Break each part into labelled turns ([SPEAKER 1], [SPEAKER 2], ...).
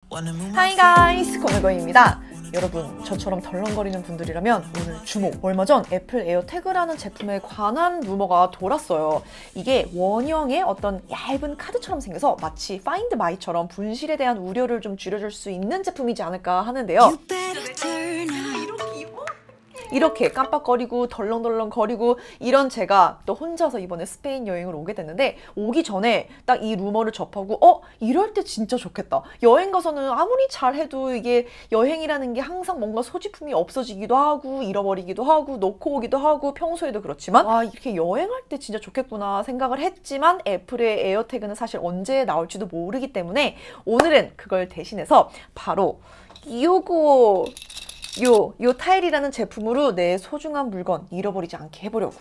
[SPEAKER 1] 하이 가이스, 고메고입니다. 여러분, 저처럼 덜렁거리는 분들이라면 오늘 주목! 얼마 전 애플 에어태그라는 제품에 관한 루머가 돌았어요. 이게 원형의 어떤 얇은 카드처럼 생겨서 마치 파인드 마이처럼 분실에 대한 우려를 좀 줄여줄 수 있는 제품이지 않을까 하는데요. 이렇게 깜빡거리고 덜렁덜렁거리고 이런 제가 또 혼자서 이번에 스페인 여행을 오게 됐는데, 오기 전에 딱 이 루머를 접하고 이럴 때 진짜 좋겠다. 여행 가서는 아무리 잘해도 이게 여행이라는 게 항상 뭔가 소지품이 없어지기도 하고 잃어버리기도 하고 놓고 오기도 하고 평소에도 그렇지만 이렇게 여행할 때 진짜 좋겠구나 생각을 했지만, 애플의 에어태그는 사실 언제 나올지도 모르기 때문에 오늘은 그걸 대신해서 바로 요 타일이라는 제품으로 내 소중한 물건 잃어버리지 않게 해보려고.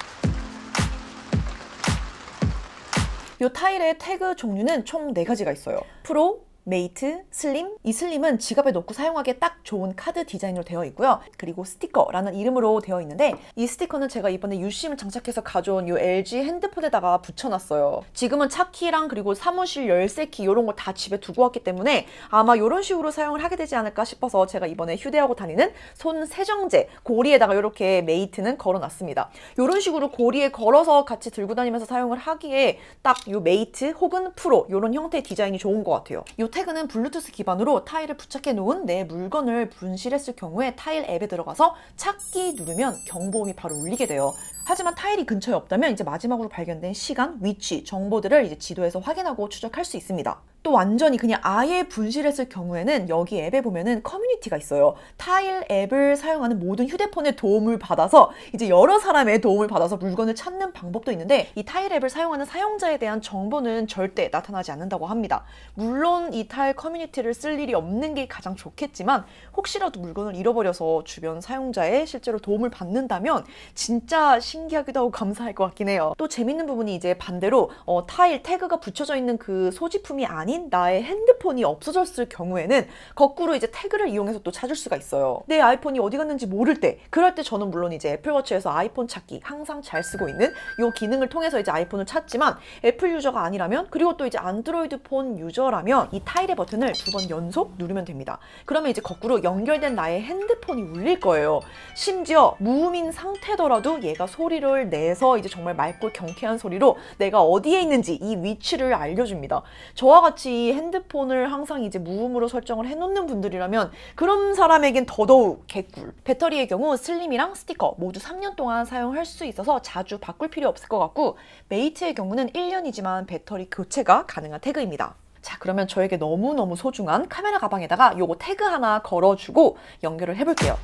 [SPEAKER 1] 요 타일의 태그 종류는 총 4가지가 있어요. 프로, 메이트, 슬림. 이 슬림은 지갑에 넣고 사용하기에 딱 좋은 카드 디자인으로 되어 있고요. 그리고 스티커라는 이름으로 되어 있는데, 이 스티커는 제가 이번에 유심을 장착해서 가져온 요 LG 핸드폰에다가 붙여놨어요. 지금은 차키랑 그리고 사무실 열쇠키 이런 거 다 집에 두고 왔기 때문에 아마 이런 식으로 사용을 하게 되지 않을까 싶어서 제가 이번에 휴대하고 다니는 손 세정제 고리에다가 이렇게 메이트는 걸어놨습니다. 이런 식으로 고리에 걸어서 같이 들고 다니면서 사용을 하기에 딱 요 메이트 혹은 프로 이런 형태의 디자인이 좋은 것 같아요. 요 태그는 블루투스 기반으로 타일을 부착해 놓은 내 물건을 분실했을 경우에 타일 앱에 들어가서 찾기 누르면 경보음이 바로 울리게 돼요. 하지만 타일이 근처에 없다면 이제 마지막으로 발견된 시간, 위치, 정보들을 이제 지도에서 확인하고 추적할 수 있습니다. 또 완전히 그냥 아예 분실했을 경우에는 여기 앱에 보면은 커뮤니티가 있어요. 타일 앱을 사용하는 모든 휴대폰의 도움을 받아서 이제 여러 사람의 도움을 받아서 물건을 찾는 방법도 있는데, 이 타일 앱을 사용하는 사용자에 대한 정보는 절대 나타나지 않는다고 합니다. 물론 이 타일 커뮤니티를 쓸 일이 없는 게 가장 좋겠지만, 혹시라도 물건을 잃어버려서 주변 사용자의 실제로 도움을 받는다면 진짜 신기하기도 하고 감사할 것 같긴 해요. 또 재밌는 부분이 이제 반대로 타일 태그가 붙여져 있는 그 소지품이 아닌 나의 핸드폰이 없어졌을 경우에는 거꾸로 이제 태그를 이용해서 또 찾을 수가 있어요. 내 아이폰이 어디 갔는지 모를 때, 그럴 때 저는 물론 이제 애플워치에서 아이폰 찾기 항상 잘 쓰고 있는 이 기능을 통해서 이제 아이폰을 찾지만, 애플 유저가 아니라면, 그리고 또 이제 안드로이드 폰 유저라면 이 타일의 버튼을 2번 연속 누르면 됩니다. 그러면 이제 거꾸로 연결된 나의 핸드폰이 울릴 거예요. 심지어 무음인 상태더라도 얘가 소리를 내서 이제 정말 맑고 경쾌한 소리로 내가 어디에 있는지 이 위치를 알려줍니다. 저와 같이 핸드폰을 항상 이제 무음으로 설정을 해놓는 분들이라면 그런 사람에겐 더더욱 개꿀. 배터리의 경우 슬림이랑 스티커 모두 3년 동안 사용할 수 있어서 자주 바꿀 필요 없을 것 같고, 메이트의 경우는 1년이지만 배터리 교체가 가능한 태그입니다. 자, 그러면 저에게 너무너무 소중한 카메라 가방에다가 요거 태그 하나 걸어주고 연결을 해볼게요.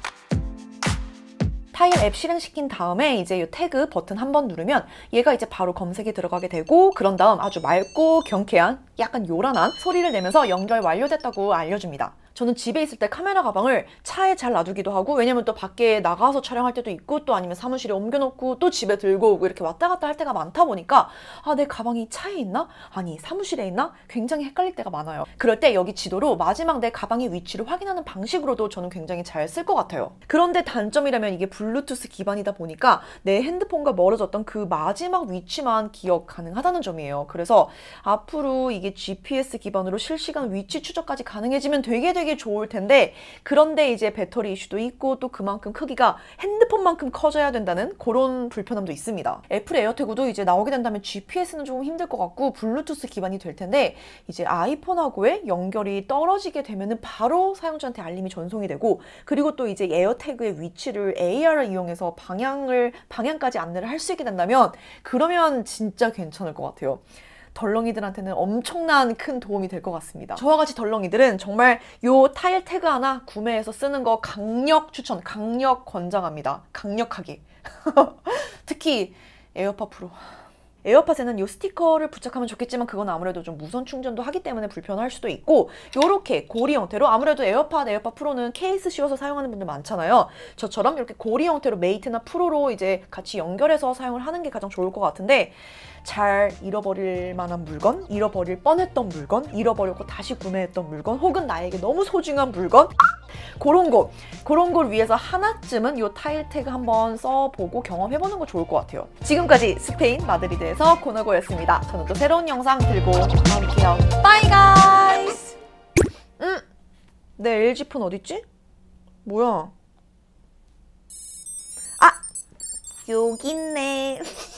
[SPEAKER 1] 타일 앱 실행시킨 다음에 이제 이 태그 버튼 한번 누르면 얘가 이제 바로 검색에 들어가게 되고, 그런 다음 아주 맑고 경쾌한 약간 요란한 소리를 내면서 연결 완료됐다고 알려줍니다. 저는 집에 있을 때 카메라 가방을 차에 잘 놔두기도 하고, 왜냐면 또 밖에 나가서 촬영할 때도 있고, 또 아니면 사무실에 옮겨놓고 또 집에 들고 오고 이렇게 왔다 갔다 할 때가 많다 보니까 내 가방이 차에 있나? 아니 사무실에 있나? 굉장히 헷갈릴 때가 많아요. 그럴 때 여기 지도로 마지막 내 가방의 위치를 확인하는 방식으로도 저는 굉장히 잘 쓸 것 같아요. 그런데 단점이라면 이게 블루투스 기반이다 보니까 내 핸드폰과 멀어졌던 그 마지막 위치만 기억 가능하다는 점이에요. 그래서 앞으로 이게 GPS 기반으로 실시간 위치 추적까지 가능해지면 되게 좋을 텐데, 그런데 이제 배터리 이슈도 있고 또 그만큼 크기가 핸드폰만큼 커져야 된다는 그런 불편함도 있습니다. 애플 에어태그도 이제 나오게 된다면 GPS는 조금 힘들 것 같고 블루투스 기반이 될 텐데, 이제 아이폰하고의 연결이 떨어지게 되면은 바로 사용자한테 알림이 전송이 되고, 그리고 또 이제 에어태그의 위치를 AR을 이용해서 방향까지 안내를 할 수 있게 된다면, 그러면 진짜 괜찮을 것 같아요. 덜렁이들한테는 엄청난 큰 도움이 될 것 같습니다. 저와 같이 덜렁이들은 정말 요 타일 태그 하나 구매해서 쓰는 거 강력 추천, 강력 권장합니다. 강력하게. 특히 에어팟 프로. 에어팟에는 이 스티커를 부착하면 좋겠지만 그건 아무래도 좀 무선 충전도 하기 때문에 불편할 수도 있고, 요렇게 고리 형태로, 아무래도 에어팟 프로는 케이스 씌워서 사용하는 분들 많잖아요. 저처럼 이렇게 고리 형태로 메이트나 프로로 이제 같이 연결해서 사용을 하는 게 가장 좋을 것 같은데, 잘 잃어버릴 만한 물건, 잃어버릴 뻔했던 물건, 잃어버렸고 다시 구매했던 물건, 혹은 나에게 너무 소중한 물건, 그런 걸 위해서 하나쯤은 이 타일 태그 한번 써보고 경험해보는 거 좋을 것 같아요. 지금까지 스페인 마드리드에서 고나고였습니다. 저는 또 새로운 영상 들고 올게요. 바이 가이스! 내 LG 폰 어딨지? 뭐야? 아! 여기 있네.